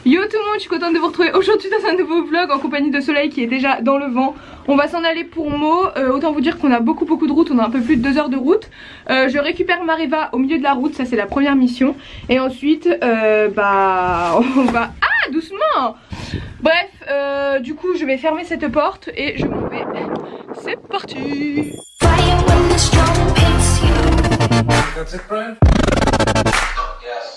Yo tout le monde, je suis contente de vous retrouver aujourd'hui dans un nouveau vlog en compagnie de Soleil qui est déjà dans le vent. On va s'en aller pour Meaux, autant vous dire qu'on a beaucoup de route, on a un peu plus de 2 heures de route. Je récupère Mariva au milieu de la route, ça c'est la première mission. Et ensuite, on va... Ah, doucement. Bref, du coup je vais fermer cette porte et je m'en vais. C'est parti. That's it, Brian? Yes.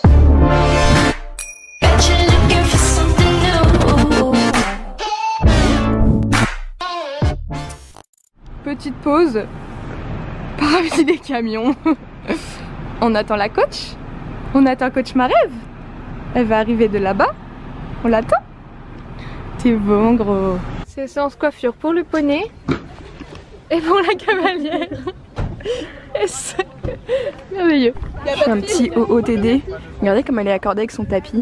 Petite pause, parapluie des camions. On attend la coach. On attend coach Marève. Elle va arriver de là-bas. On l'attend. T'es bon gros. C'est séance coiffure pour le poney et pour la cavalière. Et c'est merveilleux. Un petit OOTD. Regardez comme elle est accordée avec son tapis.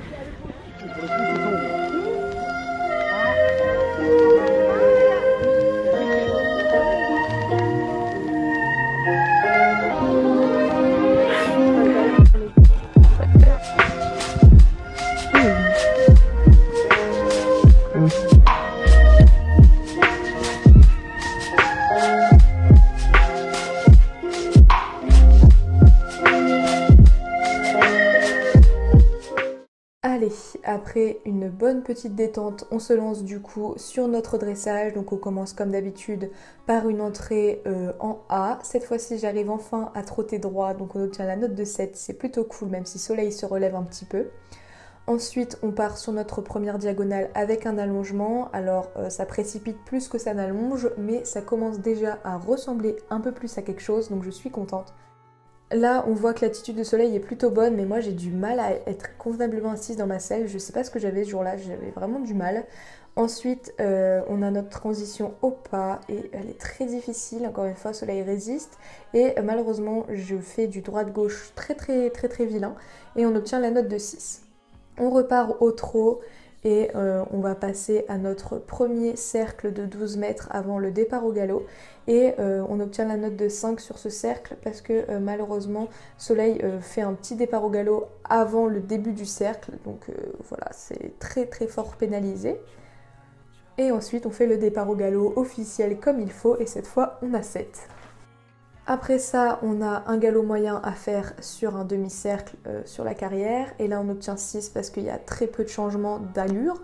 Allez, après une bonne petite détente, on se lance du coup sur notre dressage. Donc on commence comme d'habitude par une entrée en A. Cette fois-ci j'arrive enfin à trotter droit, donc on obtient la note de 7, c'est plutôt cool même si Soleil se relève un petit peu. Ensuite on part sur notre première diagonale avec un allongement. Alors ça précipite plus que ça n'allonge, mais ça commence déjà à ressembler un peu plus à quelque chose, donc je suis contente. Là, on voit que l'attitude de Soleil est plutôt bonne, mais moi j'ai du mal à être convenablement assise dans ma selle. Je sais pas ce que j'avais ce jour-là, j'avais vraiment du mal. Ensuite, on a notre transition au pas et elle est très difficile. Encore une fois, Soleil résiste et malheureusement, je fais du droite-gauche très vilain et on obtient la note de 6. On repart au trot et on va passer à notre premier cercle de 12 mètres avant le départ au galop et on obtient la note de 5 sur ce cercle parce que malheureusement Soleil fait un petit départ au galop avant le début du cercle, donc voilà, c'est très fort pénalisé. Et ensuite on fait le départ au galop officiel comme il faut et cette fois on a 7. Après ça, on a un galop moyen à faire sur un demi-cercle sur la carrière. Et là, on obtient 6 parce qu'il y a très peu de changements d'allure.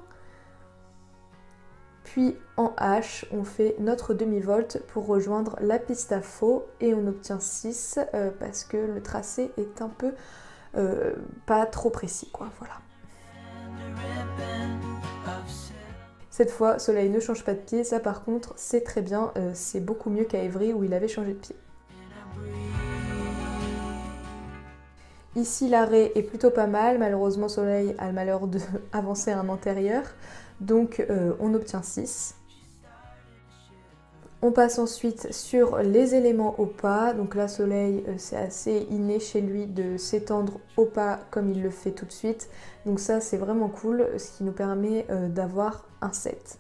Puis en H, on fait notre demi-volte pour rejoindre la piste à faux. Et on obtient 6 parce que le tracé est un peu pas trop précis, quoi. Voilà. Cette fois, Soleil ne change pas de pied. Ça, par contre, c'est très bien. C'est beaucoup mieux qu'à Évry où il avait changé de pied. Ici l'arrêt est plutôt pas mal, malheureusement Soleil a le malheur d'avancer un antérieur, donc on obtient 6. On passe ensuite sur les éléments au pas, donc là Soleil c'est assez inné chez lui de s'étendre au pas comme il le fait tout de suite, donc ça c'est vraiment cool, ce qui nous permet d'avoir un 7.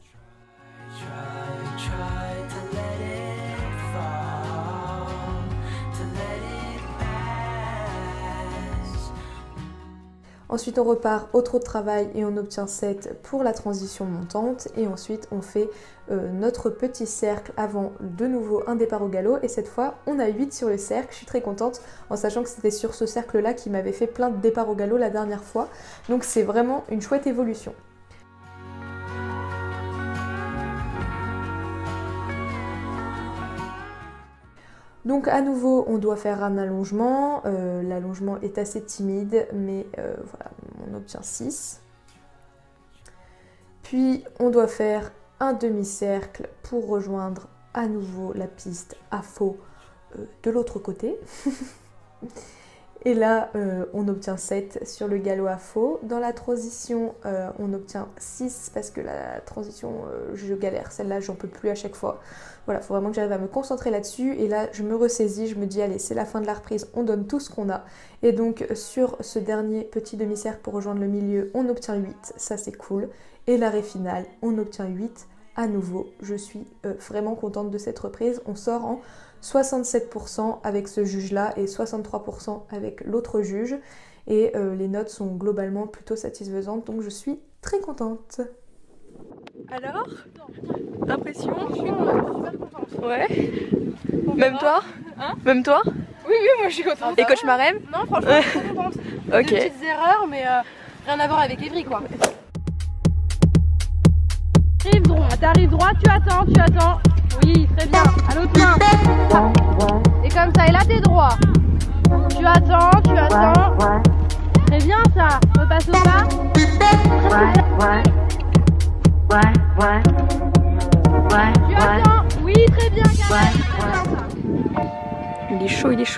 Ensuite on repart au trot de travail et on obtient 7 pour la transition montante et ensuite on fait notre petit cercle avant de nouveau un départ au galop et cette fois on a 8 sur le cercle. Je suis très contente en sachant que c'était sur ce cercle là qui m'avait fait plein de départs au galop la dernière fois, donc c'est vraiment une chouette évolution. Donc à nouveau on doit faire un allongement, l'allongement est assez timide mais voilà, on obtient 6. Puis on doit faire un demi-cercle pour rejoindre à nouveau la piste à faux de l'autre côté. Et là on obtient 7 sur le galop à faux. Dans la transition on obtient 6 parce que la transition je galère, celle-là j'en peux plus à chaque fois. Voilà, il faut vraiment que j'arrive à me concentrer là-dessus et là je me ressaisis, je me dis allez c'est la fin de la reprise, on donne tout ce qu'on a. Et donc sur ce dernier petit demi-cercle pour rejoindre le milieu on obtient 8, ça c'est cool. Et l'arrêt final on obtient 8 à nouveau. Je suis vraiment contente de cette reprise, on sort en 67% avec ce juge là et 63% avec l'autre juge. et les notes sont globalement plutôt satisfaisantes, donc je suis très contente. Alors, impression? Je suis super contente. Ouais. Même toi? Hein? Même toi? Oui, moi je suis contente. Et coach Marem? Non, franchement, je suis trop contente. Ok. Des petites erreurs, mais rien à voir avec Evry quoi. T'arrives droit, tu attends. Oui, très bien. À l'autre main. Et comme ça, et là t'es droit. Tu attends. Très bien ça. Repasse au pas. Tu attends. Oui, très bien, Karel. Très bien ça. Il est chaud, il est chaud.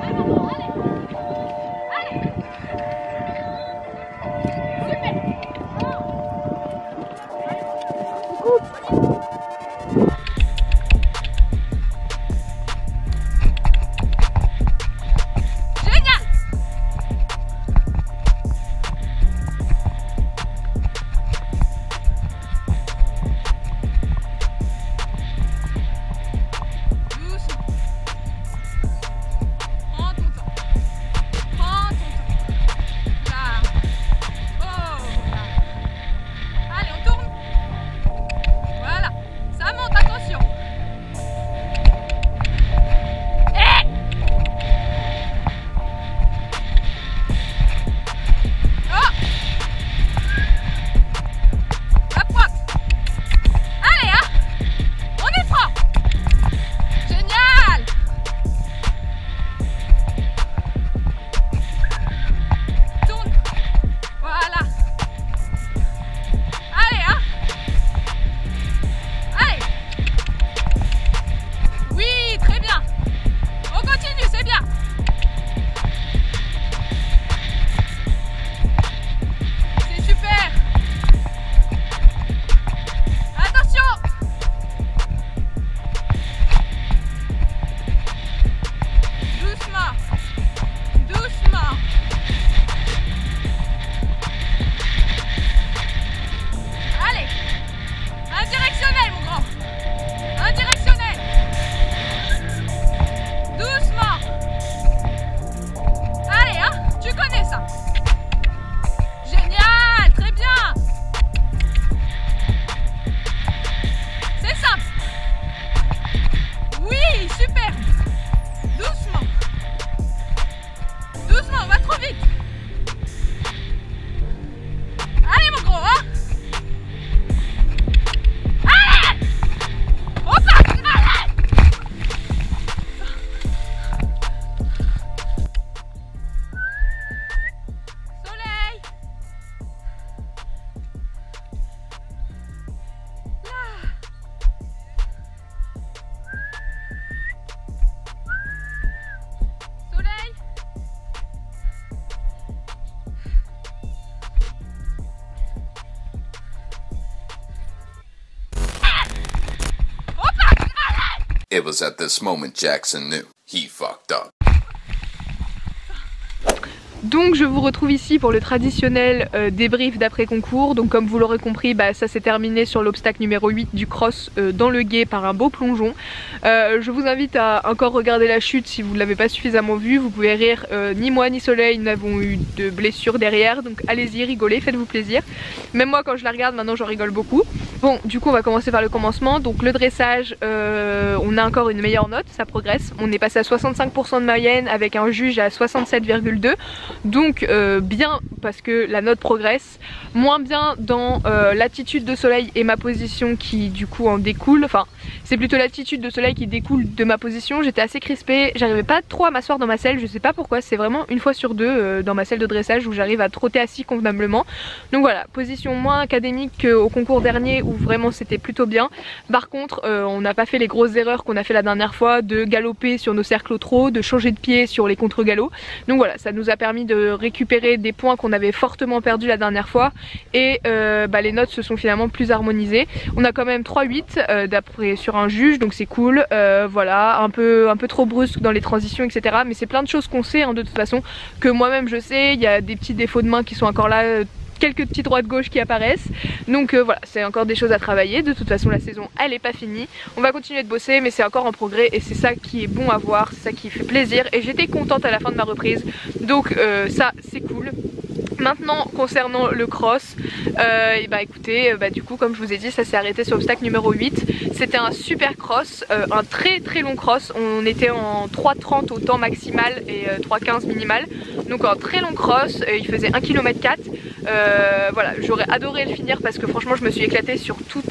It was at this moment Jackson knew he fucked up. Donc je vous retrouve ici pour le traditionnel débrief d'après concours. Donc comme vous l'aurez compris, ça s'est terminé sur l'obstacle numéro 8 du cross dans le gué par un beau plongeon. Je vous invite à encore regarder la chute si vous ne l'avez pas suffisamment vue. Vous pouvez rire, ni moi ni Soleil n'avons eu de blessures derrière. Donc allez-y, rigolez, faites-vous plaisir. Même moi quand je la regarde maintenant j'en rigole beaucoup. Bon, du coup on va commencer par le commencement. Donc le dressage, on a encore une meilleure note, ça progresse. On est passé à 65% de moyenne avec un juge à 67,2. Donc bien parce que la note progresse, moins bien dans l'attitude de Soleil et ma position qui du coup en découle, enfin c'est plutôt l'attitude de Soleil qui découle de ma position. J'étais assez crispée, j'arrivais pas trop à m'asseoir dans ma selle, je sais pas pourquoi, c'est vraiment une fois sur deux dans ma selle de dressage où j'arrive à trotter assis convenablement. Donc voilà, position moins académique qu'au concours dernier où vraiment c'était plutôt bien. Par contre on n'a pas fait les grosses erreurs qu'on a fait la dernière fois de galoper sur nos cercles au trot, de changer de pied sur les contre-galops. Donc voilà, ça nous a permis de récupérer des points qu'on avait fortement perdus la dernière fois et les notes se sont finalement plus harmonisées. On a quand même 3,8 d'après sur un juge, donc c'est cool. Voilà, un peu trop brusque dans les transitions, etc. Mais c'est plein de choses qu'on sait de toute façon, que moi-même je sais. Il y a des petits défauts de main qui sont encore là quelques petits droits de gauche qui apparaissent. Donc voilà, c'est encore des choses à travailler. De toute façon la saison elle est pas finie. On va continuer de bosser mais c'est encore en progrès et c'est ça qui est bon à voir, c'est ça qui fait plaisir et j'étais contente à la fin de ma reprise. Donc ça c'est cool. Maintenant concernant le cross, et bah écoutez, du coup comme je vous ai dit ça s'est arrêté sur l'obstacle numéro 8. C'était un super cross, un très long cross. On était en 3,30 au temps maximal et 3,15 minimal. Donc un très long cross, il faisait 1,4 km. Voilà, j'aurais adoré le finir parce que franchement je me suis éclatée sur toute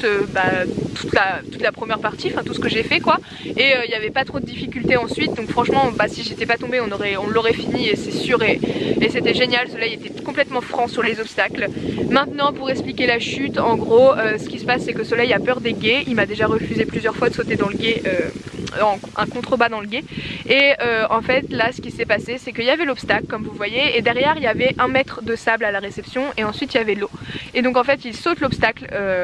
la première partie, enfin tout ce que j'ai fait quoi. Et il n'y avait pas trop de difficultés ensuite, donc franchement si j'étais pas tombée on l'aurait fini et c'est sûr et c'était génial. Le soleil était complètement franc sur les obstacles. Maintenant pour expliquer la chute, en gros ce qui se passe c'est que Soleil a peur des gués. Il m'a déjà refusé plusieurs fois de sauter dans le gué, un contrebas dans le gué. Et en fait là ce qui s'est passé c'est qu'il y avait l'obstacle comme vous voyez et derrière il y avait 1 mètre de sable à la réception et ensuite il y avait l'eau. Et donc en fait il saute l'obstacle,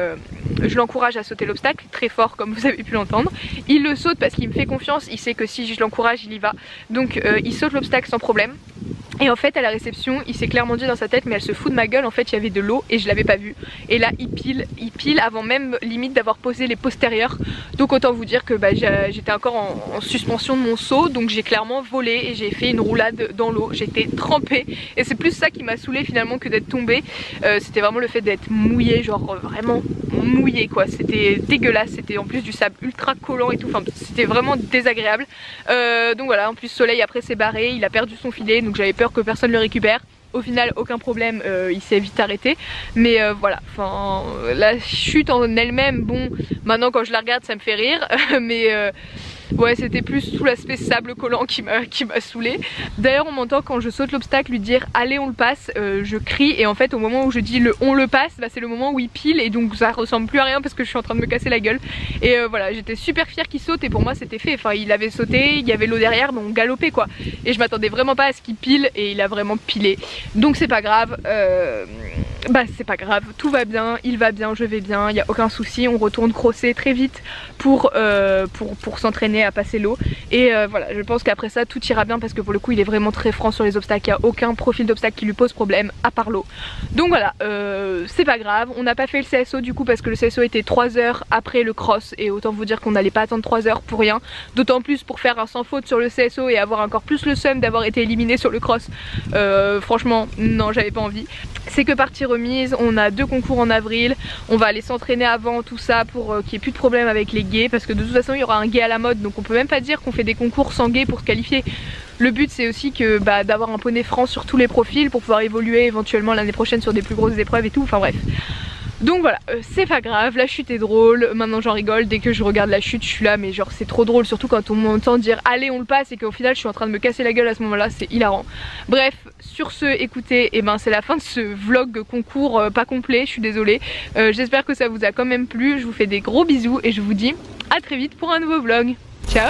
je l'encourage à sauter l'obstacle très fort comme vous avez pu l'entendre. Il le saute parce qu'il me fait confiance, il sait que si je l'encourage il y va. Donc il saute l'obstacle sans problème. Et en fait à la réception il s'est clairement dit dans sa tête mais elle se fout de ma gueule, en fait il y avait de l'eau et je l'avais pas vu. Et là il pile avant même limite d'avoir posé les postérieurs. Donc autant vous dire que j'étais encore en suspension de mon saut. Donc j'ai clairement volé et j'ai fait une roulade dans l'eau. J'étais trempée et c'est plus ça qui m'a saoulée finalement que d'être tombée. C'était vraiment le fait d'être mouillée, genre vraiment mouillée quoi. C'était dégueulasse, c'était en plus du sable ultra collant et tout. Enfin c'était vraiment désagréable. Donc voilà, en plus Soleil après s'est barré, il a perdu son filet donc j'avais peur que personne le récupère. Au final aucun problème, il s'est vite arrêté. Mais voilà, enfin la chute en elle-même, bon maintenant quand je la regarde ça me fait rire. Mais ouais c'était plus tout l'aspect sable collant qui m'a saoulée. D'ailleurs on m'entend quand je saute l'obstacle lui dire allez on le passe, je crie et en fait au moment où je dis on le passe, c'est le moment où il pile et donc ça ressemble plus à rien parce que je suis en train de me casser la gueule. Et voilà j'étais super fière qu'il saute et pour moi c'était fait, enfin il avait sauté, il y avait l'eau derrière donc on galopait quoi. Et je m'attendais vraiment pas à ce qu'il pile et il a vraiment pilé. Donc c'est pas grave, c'est pas grave, tout va bien, il va bien, je vais bien, il n'y a aucun souci, on retourne crosser très vite pour s'entraîner à passer l'eau et voilà je pense qu'après ça tout ira bien parce que pour le coup il est vraiment très franc sur les obstacles, il n'y a aucun profil d'obstacle qui lui pose problème à part l'eau. Donc voilà, c'est pas grave, on n'a pas fait le CSO du coup parce que le CSO était 3 heures après le cross et autant vous dire qu'on n'allait pas attendre 3 heures pour rien, d'autant plus pour faire un sans faute sur le CSO et avoir encore plus le seum d'avoir été éliminé sur le cross. Franchement non j'avais pas envie. C'est que partie remise, on a 2 concours en avril, on va aller s'entraîner avant tout ça pour qu'il n'y ait plus de problème avec les gays parce que de toute façon il y aura un gay à la mode donc on peut même pas dire qu'on fait des concours sans gay pour se qualifier. Le but c'est aussi que d'avoir un poney franc sur tous les profils pour pouvoir évoluer éventuellement l'année prochaine sur des plus grosses épreuves et tout, enfin bref. Donc voilà, c'est pas grave, la chute est drôle, maintenant j'en rigole, dès que je regarde la chute je suis là mais genre c'est trop drôle, surtout quand on m'entend dire allez on le passe et qu'au final je suis en train de me casser la gueule à ce moment là, c'est hilarant. Bref, sur ce écoutez, c'est la fin de ce vlog concours pas complet, je suis désolée, j'espère que ça vous a quand même plu, je vous fais des gros bisous et je vous dis à très vite pour un nouveau vlog, ciao.